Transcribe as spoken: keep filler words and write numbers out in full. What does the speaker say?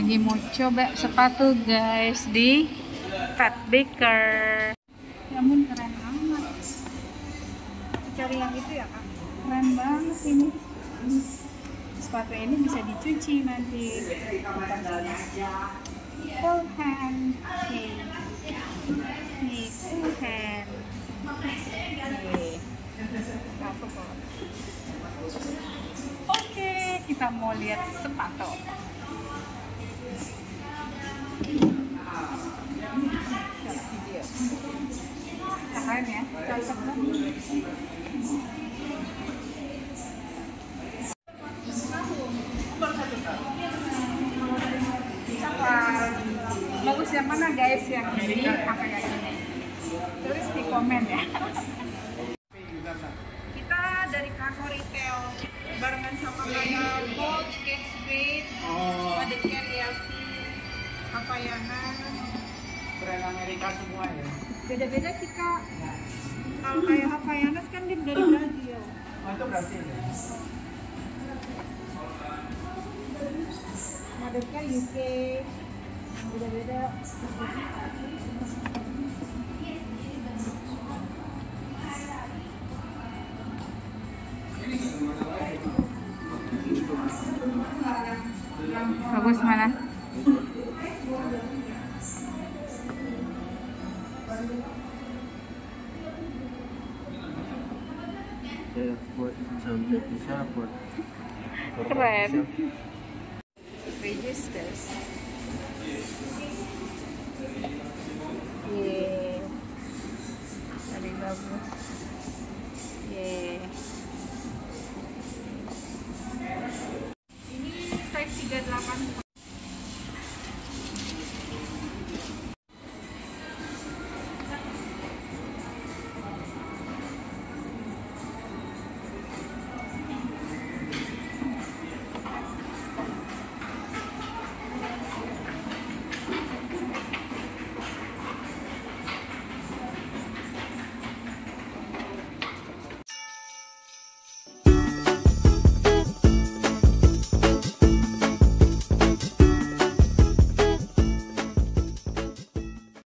Lagi mau coba sepatu guys di Ted Baker. Ya ampun, keren amat. Cari yang itu ya kak, keren banget ini. Sepatu ini bisa dicuci nanti. Full hand, nih, nih full hand, nih, satu kok. Oke, kita mau lihat sepatu. Keren ya, cocok banget. Bagus yang mana guys, yang ini apa yang ini? Tulis di komen ya. Kita dari Kako Retail barengan sama kayak Coach, Kate Spade, Adekan, Yelsi, Havaiana. Brand Amerika semua ya. Beda-beda sih kak. Kalau kayak Havaiana kan dia dari Brazil. Oh itu Brazil ya? Adekan U K. Beda-beda. Bagus mana? Ya, buat sampai bisa buat. Keren. Registers. Yeay. Tadi bagus. Yeay. Ini size tiga puluh delapan.